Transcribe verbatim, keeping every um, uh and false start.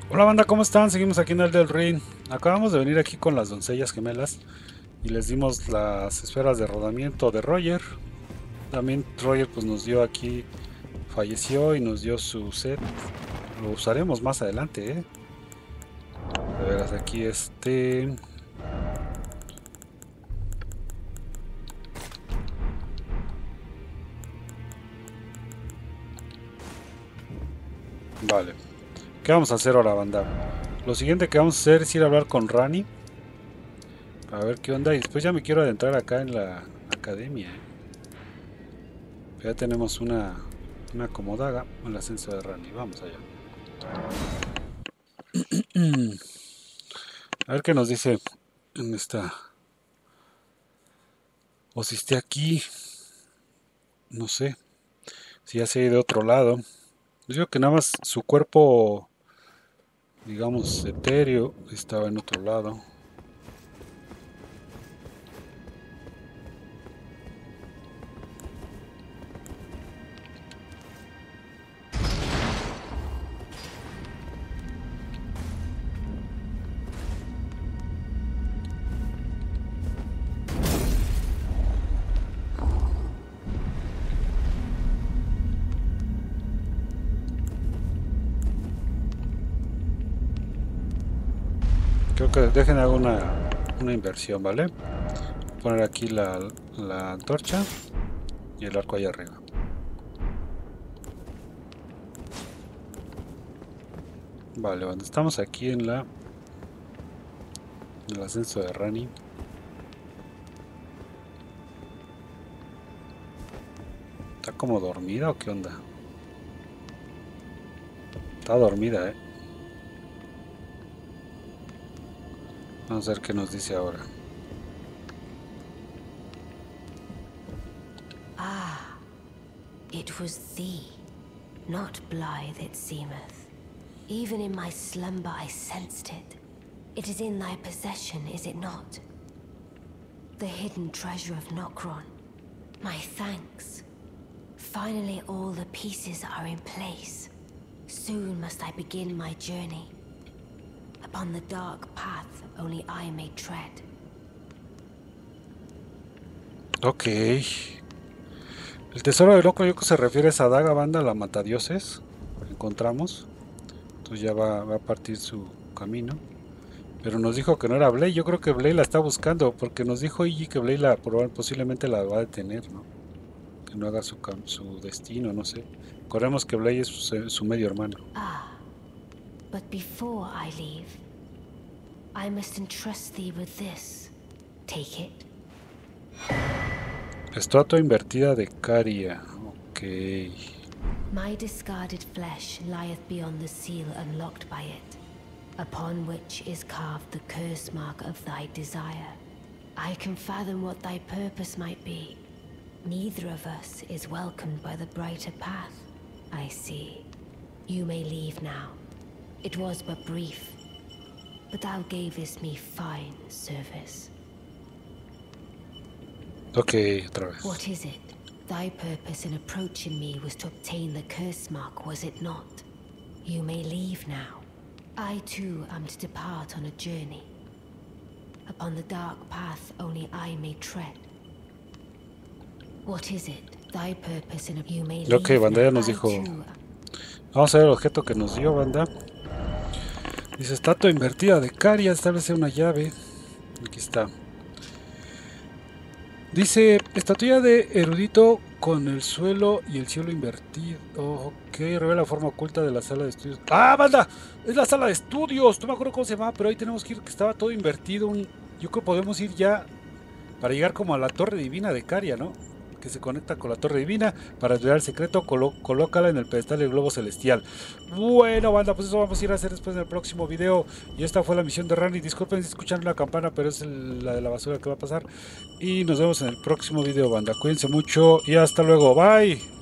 Hola banda, ¿cómo están? Seguimos aquí en el del Ring. Acabamos de venir aquí con las doncellas gemelas y les dimos las esferas de rodamiento de Roger. También Roger pues nos dio aquí, falleció y nos dio su set. Lo usaremos más adelante, ¿eh? De veras, aquí este... Vale. ¿Qué vamos a hacer ahora, banda? Lo siguiente que vamos a hacer es ir a hablar con Rani. A ver qué onda. Y después ya me quiero adentrar acá en la academia, ¿eh? Ya tenemos una, una comodaga, el ascenso de Rani. Vamos allá. A ver qué nos dice en esta. O si esté aquí. No sé. Si ya se ha ido de otro lado. Yo digo que nada más su cuerpo, digamos, etéreo, estaba en otro lado. Creo que dejen hago una, una inversión, ¿vale? Voy a poner aquí la, la antorcha y el arco allá arriba. Vale, cuando estamos aquí en la en el ascenso de Rani. ¿Está como dormida o qué onda? Está dormida, eh. Vamos a ver qué nos dice ahora. Ah, it was thee, not blithe it seemeth. Even in my slumber I sensed it. It is in thy possession, is it not? The hidden treasure of Nokron. My thanks. Finally all the pieces are in place. Soon must I begin my journey. Upon the dark path only I may tread. Ok. El tesoro de loco Yoko se refiere a esa daga, banda, la matadioses. La encontramos. Entonces ya va, va a partir su camino. Pero nos dijo que no era Blade. Yo creo que Blade la está buscando. Porque nos dijo Iggy que Blade la, posiblemente la va a detener, ¿no? Que no haga su, su destino, no sé. Recordemos que Blade es su, su medio hermano. Ah, but before I leave, I must entrust thee with this. Take it. Estatua invertida de Caria. Ok. My discarded flesh lieth beyond the seal unlocked by it, upon which is carved the curse mark of thy desire. I can fathom what thy purpose might be. Neither of us is welcomed by the brighter path, I see. You may leave now. It was but brief, but thou gavest me fine service. Ok, otra vez. What is it? Thy purpose in approaching me was to obtain the curse mark, was it not? You may leave now. I too am to depart on a journey. Upon the dark path only I may tread. What is it? Thy purpose in a... You may leave. Ok, banda ya nos dijo. Vamos a ver el objeto que nos dio, banda. Dice estatua invertida de Caria, establece una llave. Aquí está. Dice, estatua de erudito con el suelo y el cielo invertido. Oh, ok, revela la forma oculta de la sala de estudios. ¡Ah, banda! Es la sala de estudios. No me acuerdo cómo se llama, pero ahí tenemos que ir, que estaba todo invertido. Un... Yo creo que podemos ir ya para llegar como a la torre divina de Caria, ¿no? Que se conecta con la torre divina. Para estudiar el secreto, colo colócala en el pedestal del globo celestial. Bueno, banda, pues eso vamos a ir a hacer después en el próximo video. Y esta fue la misión de Rani. Disculpen si escuchan la campana, pero es el, la de la basura que va a pasar. Y nos vemos en el próximo video, banda. Cuídense mucho y hasta luego. Bye.